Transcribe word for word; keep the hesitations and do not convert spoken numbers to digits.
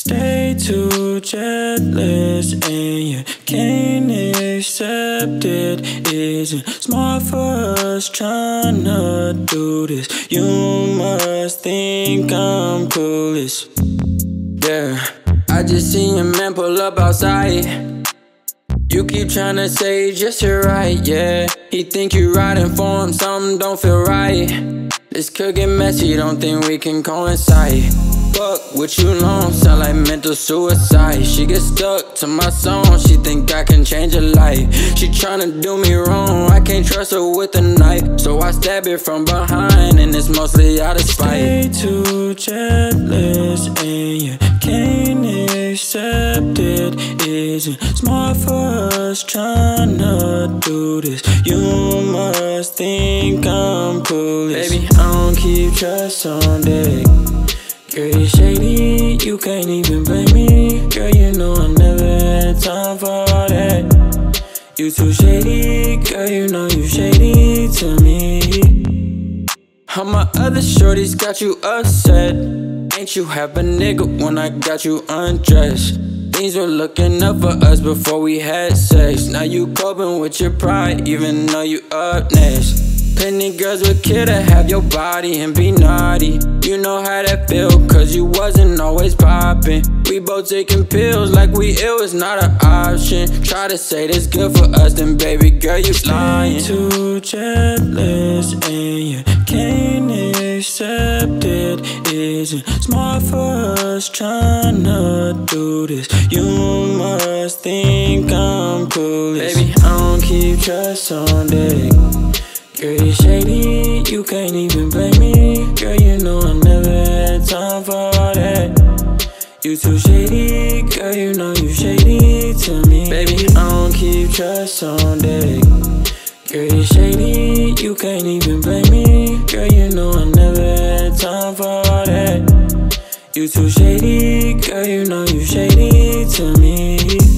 Stay too jealous and you can't accept it. Isn't smart for us tryna do this. You must think I'm clueless. Yeah, I just seen your man pull up outside. You keep tryna say just you're right, yeah. He think you riding for him, something don't feel right. This could get messy, don't think we can coincide. Fuck with you long, sound like mental suicide. She get stuck to my song, she think I can change her life. She tryna do me wrong, I can't trust her with a knife. So I stab it from behind, and it's mostly out of spite. Stay too jealous and you can't accept it. Isn't smart for us tryna do this. You must think I'm clueless. Baby, I don't keep trust on deck. Girl, you shady, you can't even blame me. Girl, you know I never had time for all that. You too shady, girl, you know you shady to me. How my other shorties got you upset. Ain't you have a nigga when I got you undressed. Things were looking up for us before we had sex. Now you coping with your pride even though you up next. Plenty girls would kill to have your body and be naughty. You know how that feel, cause you wasn't always popping. We both taking pills like we ill, it's not an option. Try to say this good for us, then baby girl you lying. Stay too jealous and you can't accept it. Isn't smart for us tryna do this. You must think I'm clueless. Baby, I don't keep trust on deck. Girl, you shady, you can't even blame me. Girl, you know I never had time for all that. You too shady, girl, you know you shady to me. Baby, I don't keep trust on deck. Girl, you shady, you can't even blame me. Girl, you know I never had time for all that. You too shady, girl, you know you shady to me.